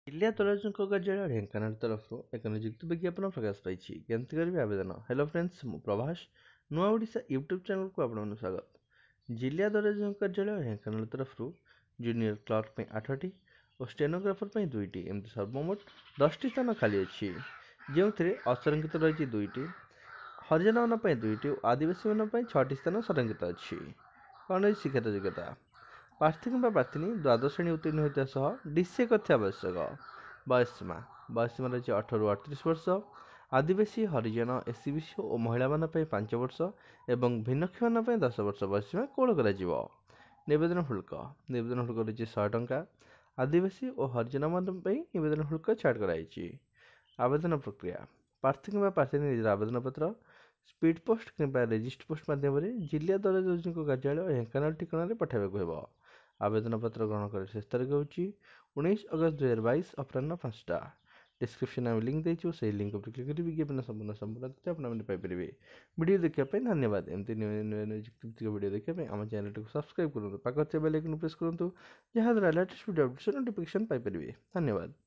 ଜିଲ୍ଲା ଦଲାଲଙ୍କ କାର୍ଯ୍ୟାଳୟ ଢେଙ୍କାନାଳ ତରଫରୁ ଏକ ନିଯୁକ୍ତି ବିଜ୍ଞାପନ ପ୍ରକାଶ ପାଇଛି। କେମିତି କରିବେ ଆବେଦନ? ହ୍ୟାଲୋ ଫ୍ରେଣ୍ଡସ୍, ମୁଁ ପ୍ରଭାସ ନୂଆଓଡ଼ିଶା ୟୁଟ୍ୟୁବ୍ ଚ୍ୟାନେଲକୁ ଆପଣଙ୍କୁ ସ୍ୱାଗତ। ଜିଲ୍ଲା ଦଲାଲଙ୍କ କାର୍ଯ୍ୟାଳୟ ଢେଙ୍କାନାଳ ତରଫରୁ ଜୁନିୟର କ୍ଲର୍କ ପାଇଁ 8ଟି ଓ ଷ୍ଟେନୋଗ୍ରାଫର ପାଇଁ 2ଟି, ଏମିତି ସର୍ବମୋଟ 10ଟି ସ୍ଥାନ ଖାଲି ଅଛି, ଯେଉଁଥିରେ ଅସଂରକ୍ଷିତ ରହିଛି 2ଟି, ହରିଜନମାନଙ୍କ ପାଇଁ 2ଟି ଓ ଆଦିବାସୀମାନଙ୍କ ପାଇଁ 6ଟି ସ୍ଥାନ ସଂରକ୍ଷିତ ଅଛି। କ'ଣ ରହିଛି ଶିକ୍ଷାଗତ ଯୋଗ୍ୟତା? ପ୍ରାର୍ଥୀ କିମ୍ବା ପ୍ରାର୍ଥିନୀ ଦ୍ୱାଦଶ ଶ୍ରେଣୀ ଉତ୍ତୀର୍ଣ୍ଣ ହୋଇଥିବା ସହ ଡିସିଏ କରିଥିବା ଆବଶ୍ୟକ। ବୟସୀମା ରହିଛି 18ରୁ 38 ବର୍ଷ। ଆଦିବାସୀ, ହରିଜନ, ଏସିବିସି ଓ ମହିଳାମାନଙ୍କ ପାଇଁ 5 ବର୍ଷ ଏବଂ ଭିନ୍ନକ୍ଷମମାନଙ୍କ ପାଇଁ 10 ବର୍ଷ ବୟସୀମା କୋହଳ କରାଯିବ। ନିବେଦନ ଶୁଳ୍କ ରହିଛି 100 ଟଙ୍କା। ଆଦିବାସୀ ଓ ହରିଜନମାନଙ୍କ ପାଇଁ ନିବେଦନ ଶୁଳ୍କ ଛାଡ଼ କରାଯାଇଛି। ଆବେଦନ ପ୍ରକ୍ରିୟା: ପ୍ରାର୍ଥୀ କିମ୍ବା ପ୍ରାର୍ଥିନୀ ନିଜର ଆବେଦନପତ୍ର ସ୍ପିଡ୍ ପୋଷ୍ଟ କିମ୍ବା ରେଜିଷ୍ଟ ପୋଷ୍ଟ ମାଧ୍ୟମରେ ଜିଲ୍ଲା ଦଲାଲଙ୍କ କାର୍ଯ୍ୟାଳୟ ଢେଙ୍କାନାଳ ଠିକଣାରେ ପଠାଇବାକୁ ହେବ। ଆବେଦନପତ୍ର ଗ୍ରହଣ କରିବା ଶେଷ ତାରିଖ ହେଉଛି 19 ଅଗଷ୍ଟ 2022 ଅପରାହ୍ନ 5ଟା। ଡିସ୍କ୍ରିପ୍ସନରେ ଆମେ ଲିଙ୍କ୍ ଦେଇଛୁ, ସେହି ଲିଙ୍କ୍ ଉପରେ କ୍ଲିକ୍ କରି ବିଜ୍ଞାପନ ସମ୍ପୂର୍ଣ୍ଣ ତଥ୍ୟ ଆପଣମାନେ ପାଇପାରିବେ। ଭିଡ଼ିଓ ଦେଖିବା ପାଇଁ ଧନ୍ୟବାଦ। ଏମିତି ନୂଆ ନିଯୁକ୍ତିଭିତ୍ତିକ ଭିଡ଼ିଓ ଦେଖିବା ପାଇଁ ଆମ ଚ୍ୟାନେଲଟିକୁ ସବସ୍କ୍ରାଇବ୍ କରନ୍ତୁ, ପାଖରେ ଥିବା ବେଲ୍ ଆଇକନ୍ ପ୍ରେସ୍ କରନ୍ତୁ, ଯାହାଦ୍ୱାରା ଲାଟେଷ୍ଟ ଭିଡ଼ିଓ ଅପଡେଟ୍ସ ନୋଟିଫିକେସନ୍ ପାଇପାରିବେ। ଧନ୍ୟବାଦ।